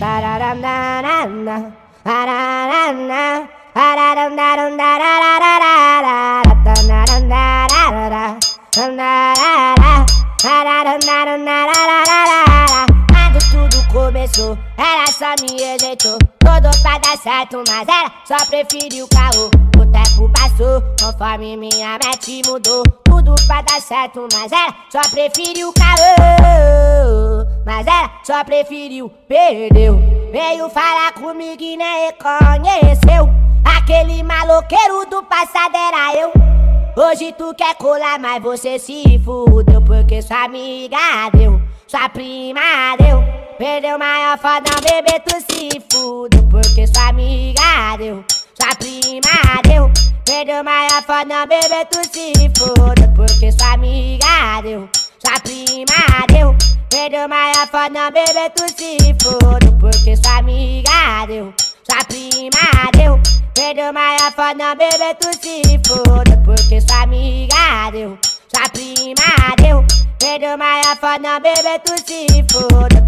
Quando tudo começou, ela só me rejeitou. Todo pra dar certo, mas ela só preferiu caô. O tempo passou, conforme minha mente mudou. Tudo pra dar certo, mas ela só preferiu caô. Mas ela só preferiu, perdeu. Veio falar comigo e nem reconheceu. Aquele maloqueiro do passado era eu. Hoje tu quer colar, mas você se fudeu. Porque sua amiga deu, sua prima deu. Perdeu maior fodão, bebê, tu se fudeu. Porque sua amiga deu, sua prima deu. Perdeu maior fodão, bebê, tu se fudeu. Porque sua amiga deu, sua prima deu. Perdeu maior fodão, bebê, tu se fudeu. Porque sua amiga deu, sua prima deu. Perdeu maior fodão, bebê, tu se fudeu. Porque sua amiga deu, sua prima deu. Perdeu maior fodão, bebê, tu se fudeu.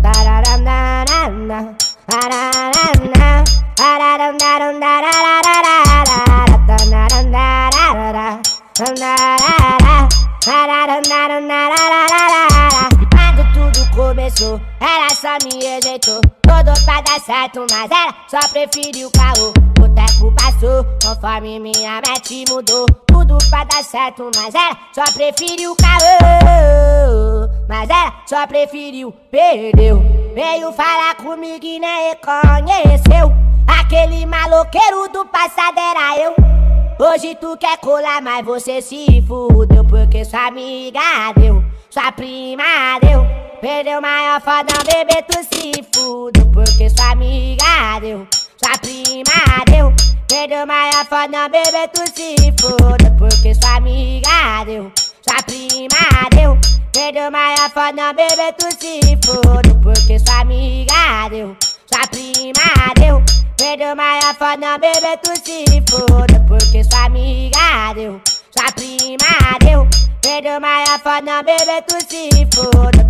Quando tudo começou, ela só me rejeitou. Todo pra dar certo, mas ela só preferiu caô. O tempo passou, conforme minha mente mudou. Tudo pra dar certo, mas ela só preferiu caô. Mas ela só preferiu, perdeu. Veio falar comigo e nem reconheceu. Aquele maloqueiro do passado era eu. Hoje tu quer colar, mas você se fudeu. Porque sua amiga deu, sua prima deu. Perdeu maior fodão, bebê, tu se fudeu. Porque sua amiga deu, sua prima deu. Perdeu maior fodão, bebê, tu se fudeu. Porque sua amiga deu, sua prima deu. Perdeu maior fodão, bebê, tu se fudeu. Porque sua amiga deu, sua prima deu. Perdeu maior fodão, bebê, tu se fudeu. Porque sua amiga deu, sua prima deu. Perdeu maior fodão, bebê, tu se fudeu.